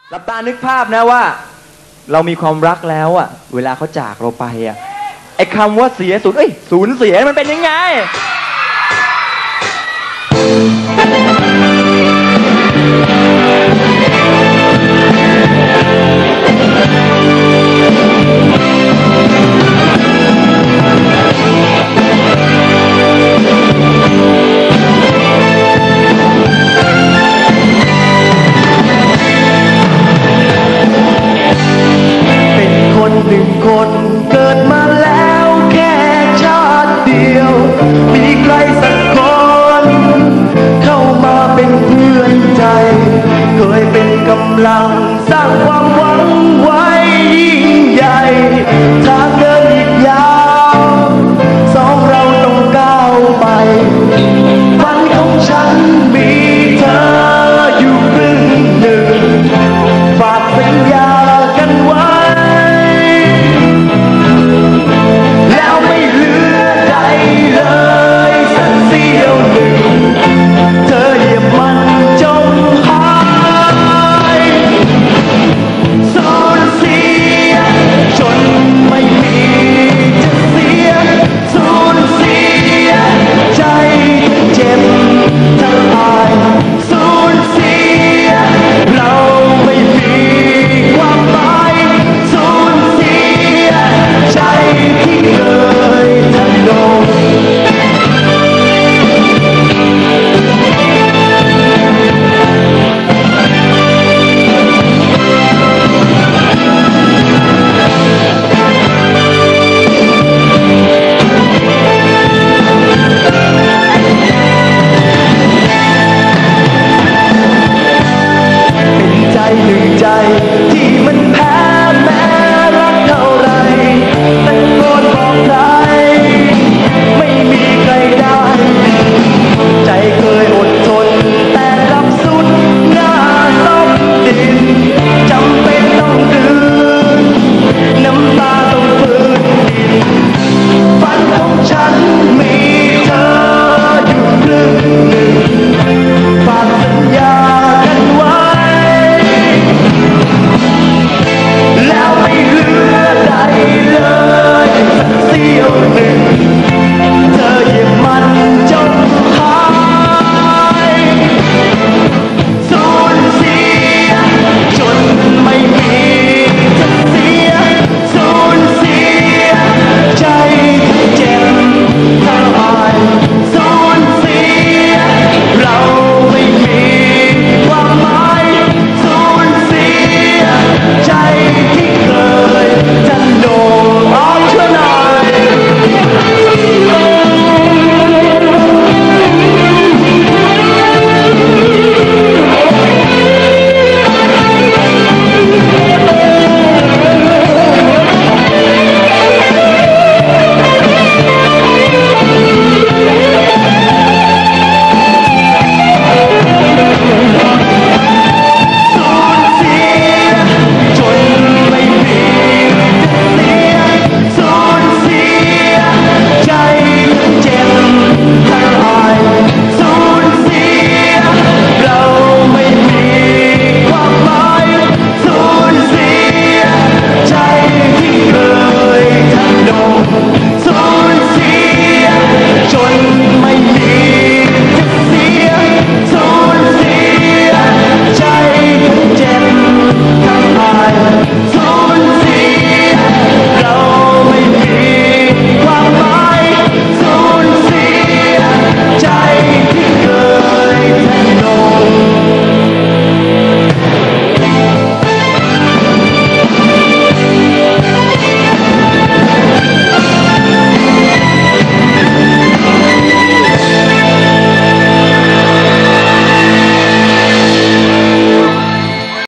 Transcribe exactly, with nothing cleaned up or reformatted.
หลับตานึกภาพนะว่าเรามีความรักแล้วอะเวลาเขาจากเราไปอะไอ้คำว่าเสียสูญเอ้ยสูญเสียมันเป็นยังไงหนึ่งคนเกิดมาแล้วแค่ชาติเดียวมีใครสักคนเข้ามาเป็นเพื่อนใจเคยเป็นกำลังสร้างความหวังไว้ยิ่งใหญ่ทาง